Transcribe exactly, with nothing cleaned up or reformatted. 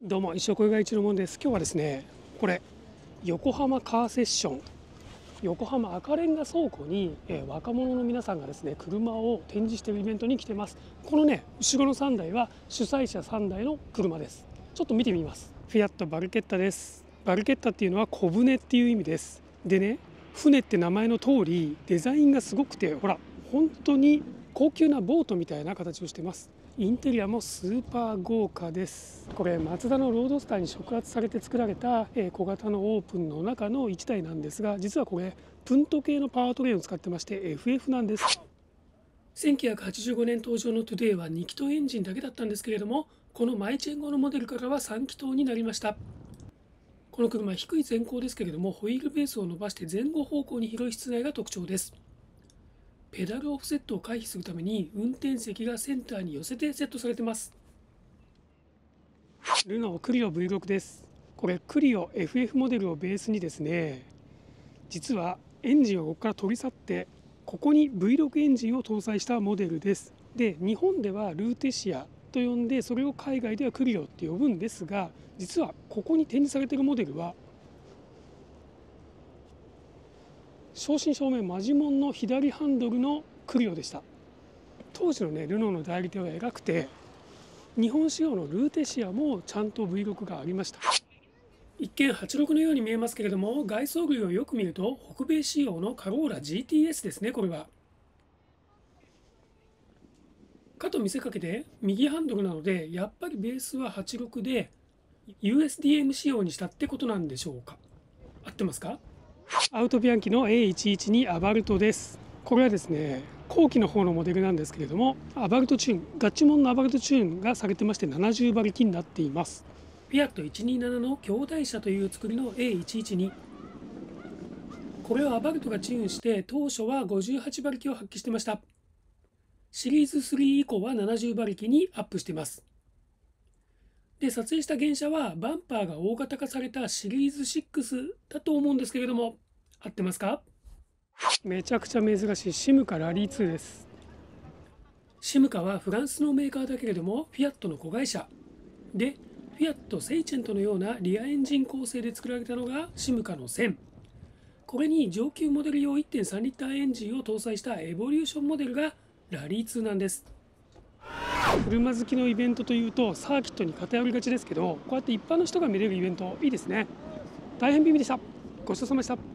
どうも、石岡が一のもんです。今日はですね、これ横浜カーセッション、横浜赤レンガ倉庫に、えー、若者の皆さんがですね、車を展示しているイベントに来てます。このね、後ろのさんだいは主催者さんだいの車です。ちょっと見てみます。フィアットバルケッタです。バルケッタっていうのは小舟っていう意味です。でね、船って名前の通りデザインがすごくて、ほら本当に高級なボートみたいな形をしてます。インテリアもスーパー豪華です。これマツダのロードスターに触発されて作られた小型のオープンの中のいちだいなんですが、実はこれプント系のパワートレインを使ってまして エフエフ なんです。せんきゅうひゃくはちじゅうごねん登場のトゥデイはにきとうエンジンだけだったんですけれども、このマイチェン号のモデルからはさんきとうになりました。この車は低い前高ですけれども、ホイールベースを伸ばして前後方向に広い室内が特徴です。ペダルオフセットを回避するために運転席がセンターに寄せてセットされています。ルノークリオ ブイろく です。これクリオ エフエフ モデルをベースにですね、実はエンジンをここから取り去ってここに ブイろく エンジンを搭載したモデルです。で、日本ではルーテシアと呼んで、それを海外ではクリオって呼ぶんですが、実はここに展示されているモデルは正真正銘マジモンの左ハンドルのクリオでした。当時のねルノーの代理店は偉くて、日本仕様のルーテシアもちゃんと ブイろく がありました。一見はちじゅうろくのように見えますけれども、外装類をよく見ると北米仕様のカローラ ジーティーエス ですね。これはかと見せかけて右ハンドルなので、やっぱりベースははちじゅうろくで ユーエスディーエム 仕様にしたってことなんでしょうか。合ってますか？アウトビアンキの エーいちいちに アバルトです。これはですね、後期の方のモデルなんですけれども、アバルトチューン、ガッチモンのアバルトチューンがされてましてななじゅうばりきになっています。フィアットいちにーななの兄弟車という作りの エーいちいちに、これをアバルトがチューンして当初はごじゅうはちばりきを発揮してました。シリーズスリー以降はななじゅうばりきにアップしています。で、撮影した原車はバンパーが大型化されたシリーズろくだと思うんですけれども、合ってますか？めちゃくちゃ珍しいシムカラリーツーです。シムカはフランスのメーカーだけれどもフィアットの子会社で、フィアットセイチェントのようなリアエンジン構成で作られたのがシムカのせん。これに上級モデル用 いってんさんリッターエンジンを搭載したエボリューションモデルがラリーツーなんです。車好きのイベントというとサーキットに偏りがちですけど、こうやって一般の人が見れるイベントいいですね。大変美味でした。ごちそうさまでした。